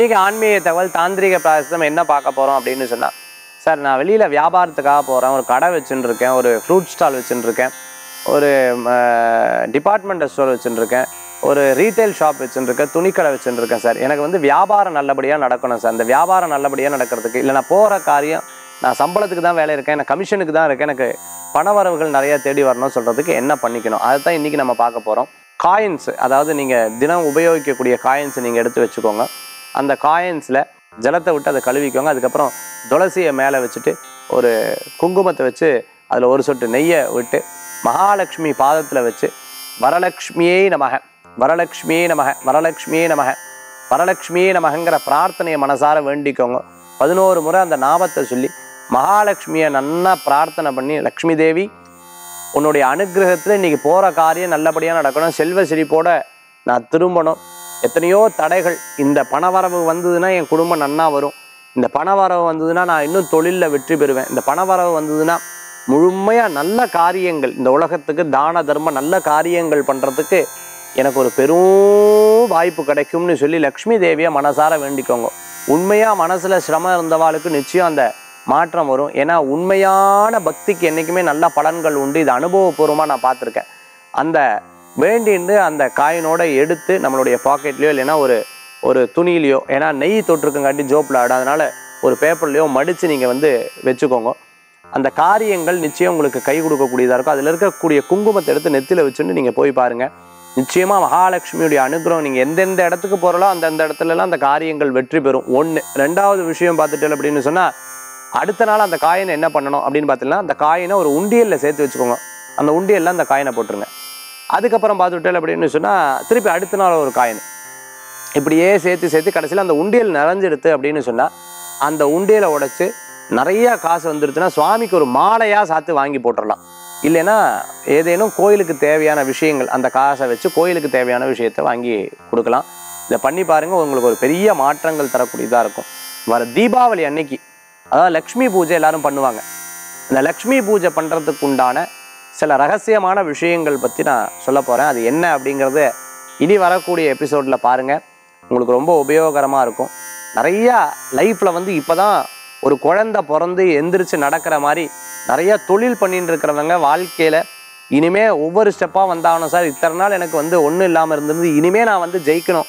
இன்றைக்கி ஆன்மீக தகவல் தாந்திரிக பிராயசம் என்ன பார்க்க போகிறோம் அப்படின்னு சொன்னால், சார் நான் வெளியில் வியாபாரத்துக்காக போகிறேன், ஒரு கடை வச்சுட்டுருக்கேன், ஒரு ஃப்ரூட் ஸ்டால் வச்சுட்டுருக்கேன், ஒரு டிபார்ட்மெண்ட் ஸ்டோர் வச்சுட்டுருக்கேன், ஒரு ரீட்டைல் ஷாப் வச்சுட்டுருக்கேன், துணிக்கடை வச்சுட்டுருக்கேன் சார். எனக்கு வந்து வியாபாரம் நல்லபடியாக நடக்கணும் சார். இந்த வியாபாரம் நல்லபடியாக நடக்கிறதுக்கு இல்லை நான் போகிற காரியம் நான் சம்பளத்துக்கு தான் வேலை இருக்கேன், நான் கமிஷனுக்கு தான் இருக்கேன், எனக்கு பணவரவுகள் நிறையா தேடி வரணும்னு சொல்கிறதுக்கு என்ன பண்ணிக்கணும், அதை தான் இன்றைக்கி நம்ம பார்க்க போகிறோம். காயின்ஸ், அதாவது நீங்கள் தினம் உபயோகிக்கக்கூடிய காயின்ஸை நீங்கள் எடுத்து வச்சுக்கோங்க. அந்த காயின்ஸில் ஜலத்தை விட்டு அதை கழுவிக்கோங்க. அதுக்கப்புறம் துளசியை மேலே வச்சுட்டு ஒரு குங்குமத்தை வச்சு அதில் ஒரு சொட்டு நெய்யை விட்டு மகாலட்சுமி பாதத்தில் வச்சு வரலக்ஷ்மியே நமக, வரலக்ஷ்மியே நமக, வரலக்ஷ்மியே நமக, வரலக்ஷ்மியே நமகங்கிற பிரார்த்தனையை மனசார வேண்டிக்கோங்க. 11 முறை அந்த நாமத்தை சொல்லி மகாலட்சுமியை நன்னா பிரார்த்தனை பண்ணி, லக்ஷ்மி தேவி உன்னுடைய அனுகிரகத்தில் இன்றைக்கி போகிற காரியம் நல்லபடியாக நடக்கணும், செல்வ செழிப்போட நான் திரும்பணும், எத்தனையோ தடைகள், இந்த பணவரவு வந்ததுன்னா என் குடும்பம் நன்னா வரும், இந்த பணவரவு வந்ததுன்னா நான் இன்னும் தொழிலில் வெற்றி பெறுவேன், இந்த பணவரவு வந்ததுன்னா முழுமையாக நல்ல காரியங்கள் இந்த உலகத்துக்கு தான தர்மம் நல்ல காரியங்கள் பண்ணுறதுக்கு எனக்கு ஒரு பெரும் வாய்ப்பு கிடைக்கும்னு சொல்லி லக்ஷ்மி தேவியை மனசார வேண்டிக்கோங்க. உண்மையாக மனசில் சிரமம் இருந்தவாளுக்கு நிச்சயம் அந்த மாற்றம் வரும். ஏன்னா உண்மையான பக்திக்கு என்றைக்குமே நல்ல பலன்கள் உண்டு. இது அனுபவபூர்வமாக நான் பார்த்துருக்கேன். அந்த வேண்டின்னு அந்த காயினோட எடுத்து நம்மளுடைய பாக்கெட்லேயோ இல்லைன்னா ஒரு துணியிலையோ, ஏன்னா நெய் தொட்டிருக்கங்காட்டி ஜோப்பில் ஆடும், அதனால் ஒரு பேப்பர்லையோ மடித்து நீங்கள் வந்து வச்சுக்கோங்க. அந்த காரியங்கள் நிச்சயம் உங்களுக்கு கை கொடுக்கக்கூடியதாக இருக்கும். அதில் இருக்கக்கூடிய குங்குமத்தை எடுத்து நெத்தியில் வச்சுட்டு நீங்கள் போய் பாருங்கள். நிச்சயமாக மகாலட்சுமியுடைய அனுகிரகம் நீங்கள் எந்தெந்த இடத்துக்கு போகிறோம் அந்தந்த இடத்துலலாம் அந்த காரியங்கள் வெற்றி பெறும். ஒன்று. ரெண்டாவது விஷயம் பார்த்துட்டேன் அப்படின்னு சொன்னால், அடுத்த நாள் அந்த காயினை என்ன பண்ணணும் அப்படின்னு பார்த்தீங்கன்னா, அந்த காயினை ஒரு உண்டியலில் சேர்த்து வச்சுக்கோங்க. அந்த உண்டியலில் அந்த காயினை போட்டுருங்க. அதுக்கப்புறம் பார்த்துட்டேன் அப்படின்னு சொன்னால் திருப்பி அடுத்த நாள் ஒரு காயின் இப்படியே சேர்த்து கடைசியில் அந்த உண்டியல் நிறைஞ்சிடுது அப்படின்னு சொன்னால், அந்த உண்டியலை உடைச்சி நிறையா காசு வந்துடுதுன்னா சுவாமிக்கு ஒரு மாலையாக சாத்து வாங்கி போட்டுடலாம். இல்லைன்னா ஏதேனும் கோயிலுக்கு தேவையான விஷயங்கள் அந்த காசை வச்சு கோயிலுக்கு தேவையான விஷயத்தை வாங்கி கொடுக்கலாம். இதை பண்ணி பாருங்கள், உங்களுக்கு ஒரு பெரிய மாற்றங்கள் தரக்கூடியதாக இருக்கும். வர தீபாவளி அன்னைக்கு, அதாவது லக்ஷ்மி பூஜை எல்லாரும் பண்ணுவாங்க. இந்த லக்ஷ்மி பூஜை பண்ணுறதுக்கு உண்டான சில ரகசியமான விஷயங்கள் பற்றி நான் சொல்ல போகிறேன். அது என்ன அப்படிங்கிறத இனி வரக்கூடிய எபிசோடில் பாருங்கள், உங்களுக்கு ரொம்ப உபயோகரமாக இருக்கும். நிறையா லைஃப்பில் வந்து இப்போ தான் ஒரு குழந்தை பிறந்து எந்திரிச்சு நடக்கிற மாதிரி நிறையா தொழில் பண்ணிட்டு இருக்கிறவங்க வாழ்க்கையில் இனிமேல் ஒவ்வொரு ஸ்டெப்பாக வந்தாகணும். சார் இத்தனை நாள் எனக்கு வந்து ஒன்றும் இல்லாமல் இருந்திருந்து, இனிமேல் நான் வந்து ஜெயிக்கணும்,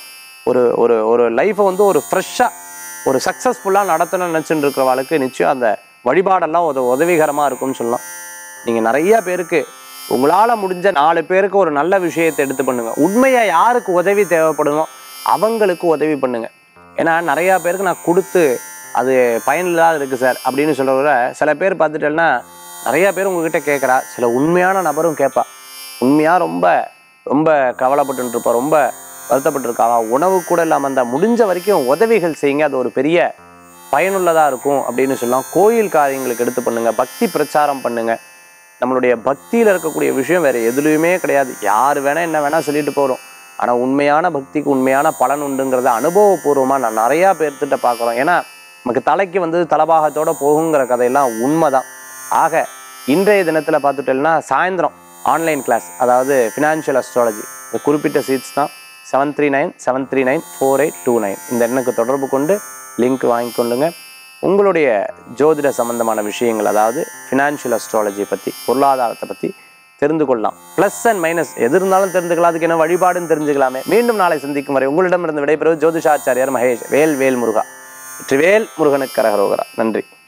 ஒரு லைஃப்பை வந்து ஒரு ஃப்ரெஷ்ஷாக ஒரு சக்ஸஸ்ஃபுல்லாக நடத்தணும்னு நினச்சிட்டு இருக்கிறவளுக்கு நிச்சயம் அந்த வழிபாடெல்லாம் உதவிகரமாக இருக்கும்னு சொல்லலாம். நீங்கள் நிறையா பேருக்கு உங்களால் முடிஞ்ச 4 பேருக்கு ஒரு நல்ல விஷயத்தை எடுத்து பண்ணுங்கள். உண்மையாக யாருக்கு உதவி தேவைப்படுமோ அவங்களுக்கு உதவி பண்ணுங்கள். ஏன்னா நிறையா பேருக்கு நான் கொடுத்து அது பயனில்லாத இருக்குது சார் அப்படின்னு சொல்கிறவர சில பேர் பார்த்துட்டேன்னா நிறையா பேர் உங்ககிட்ட கேட்குறா. சில உண்மையான நபரும் கேட்பா, உண்மையாக ரொம்ப ரொம்ப கவலைப்பட்டுருப்பா, ரொம்ப வருத்தப்பட்டுருக்காவா, உணவு கூட இல்லாமல் அந்த முடிஞ்ச வரைக்கும் உதவிகள் செய்யுங்க, அது ஒரு பெரிய பயனுள்ளதாக இருக்கும் அப்படின்னு சொல்லலாம். கோயில் காரியங்களுக்கு எடுத்து பண்ணுங்கள், பக்தி பிரச்சாரம் பண்ணுங்கள். நம்மளுடைய பக்தியில் இருக்கக்கூடிய விஷயம் வேறு எதுலையுமே கிடையாது. யார் வேணால் என்ன வேணால் சொல்லிட்டு போகிறோம், ஆனால் உண்மையான பக்திக்கு உண்மையான பலன் உண்டுங்கிறத அனுபவபூர்வமாக நான் நிறையா பேர்த்திட்ட பார்க்குறோம். ஏன்னா நமக்கு தலைக்கு வந்து தலபாகத்தோடு போகுங்கிற கதையெல்லாம் உண்மை தான். ஆக இன்றைய தினத்தில் பார்த்துட்டேன்னா சாயந்தரம் ஆன்லைன் கிளாஸ், அதாவது ஃபினான்ஷியல் அஸ்ட்ராலஜி, இந்த குறிப்பிட்ட சீட்ஸ் தான் 7397394829 இந்த எண்ணுக்கு தொடர்பு கொண்டு லிங்க் வாங்கி கொள்ளுங்க. உங்களுடைய ஜோதிட சம்பந்தமான விஷயங்கள், அதாவது ஃபினான்ஷியல் அஸ்ட்ராலஜி பற்றி, பொருளாதாரத்தை பற்றி தெரிந்து கொள்ளலாம். ப்ளஸ் அண்ட் மைனஸ் எது இருந்தாலும் தெரிஞ்சுக்கலாம். அதுக்கு என்ன வழிபாடுன்னு தெரிஞ்சுக்கலாமே. மீண்டும் நாளை சந்திக்கும் வரை உங்களிடமிருந்து விடைபெறுவது ஜோதிஷாச்சாரியார் மகேஷ். வேல் முருகா. வெற்றிவேல் முருகனுக்கு கரகரோகரா. நன்றி.